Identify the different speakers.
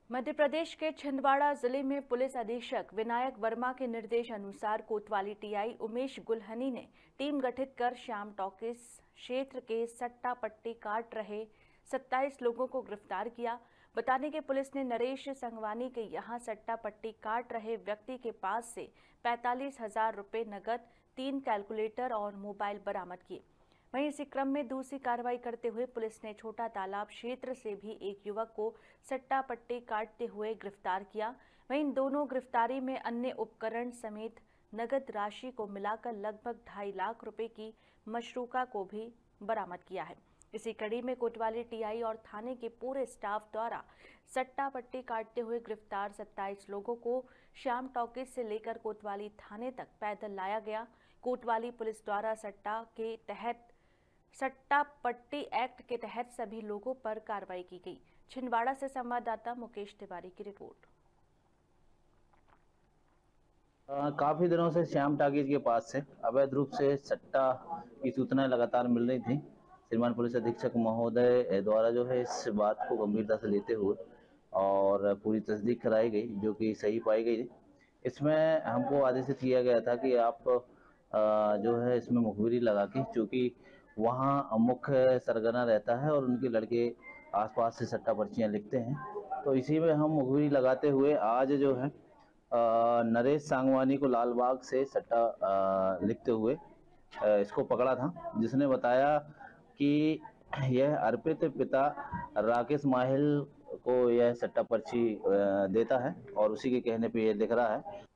Speaker 1: मध्य प्रदेश के छिंदवाड़ा जिले में पुलिस अधीक्षक विनायक वर्मा के निर्देश अनुसार कोतवाली टीआई उमेश गुल्हनी ने टीम गठित कर श्याम टॉकीज क्षेत्र के सट्टा पट्टी काट रहे 27 लोगों को गिरफ्तार किया। बताने के पुलिस ने नरेश संगवानी के यहां सट्टा पट्टी काट रहे व्यक्ति के पास से 45,000 रुपए नकद, 3 कैलकुलेटर और मोबाइल बरामद किए। वहीं इसी क्रम में दूसरी कार्रवाई करते हुए पुलिस ने छोटा तालाब क्षेत्र से भी एक युवक को सट्टा पट्टी काटते हुए गिरफ्तार किया। वहीं इन दोनों गिरफ्तारी में अन्य उपकरण समेत नगद राशि को मिलाकर लगभग 2.5 लाख रुपए की मशरूका को भी बरामद किया है। इसी कड़ी में कोतवाली टीआई और थाने के पूरे स्टाफ द्वारा सट्टा पट्टी काटते हुए गिरफ्तार 27 लोगों को श्याम टॉकीज से लेकर कोतवाली थाने तक पैदल लाया गया। कोतवाली पुलिस द्वारा सट्टा पट्टी एक्ट के तहत सभी लोगों पर कार्रवाई की गई। छिंदवाड़ा से संवाददाता मुकेश तिवारी की रिपोर्ट।
Speaker 2: काफी दिनों से श्याम टॉकीज के पास से अवैध रूप से सट्टा की सूचनाएं लगातार मिल रही थी। श्रीमान पुलिस अधीक्षक महोदय द्वारा जो है इस बात को गंभीरता से लेते हुए और पूरी तस्दीक कराई गई, जो कि सही पाई गई। इसमें हमको आदेशित किया गया था कि आप जो है इसमें मुखबिरी लगा के, चूँकि वहाँ मुख्य सरगना रहता है और उनके लड़के आसपास से सट्टा पर्चियाँ लिखते हैं, तो इसी में हम मुखबिरी लगाते हुए आज जो है नरेश सांगवानी को लालबाग से सट्टा लिखते हुए इसको पकड़ा था, जिसने बताया कि यह अर्पित पिता राकेश माहिल को यह सट्टा पर्ची देता है और उसी के कहने पे यह लिख रहा है।